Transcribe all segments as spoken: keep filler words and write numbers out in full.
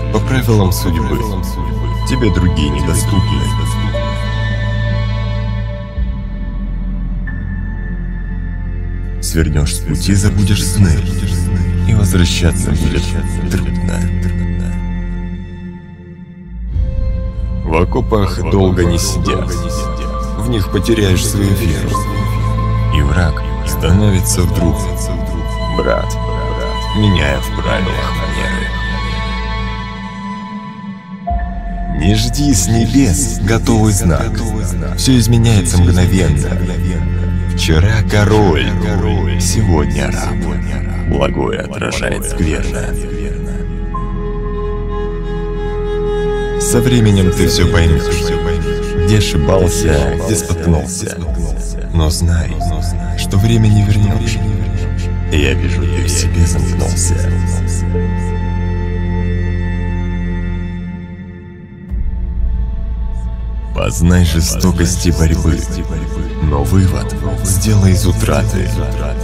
по правилам судьбы. Тебе другие недоступны. Свернешь с пути, забудешь сны, и возвращаться будет трудно. В окопах долго не сидят, в них потеряешь свою веру, и враг становится вдруг брат, меняя в правилах манеры. Не жди с небес готовый знак, все изменяется мгновенно. Вчера король, сегодня раб, благое отражает скверно. Со временем ты все поймешь, где ошибался, где споткнулся. Но знай, что время не вернешь. Я вижу, ты в себе замкнулся. Познай жестокости борьбы, но вывод сделай из утраты.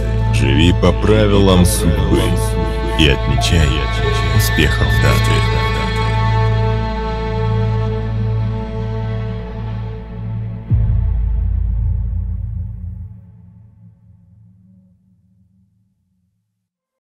Живи по правилам судьбы и отмечай успехов даты.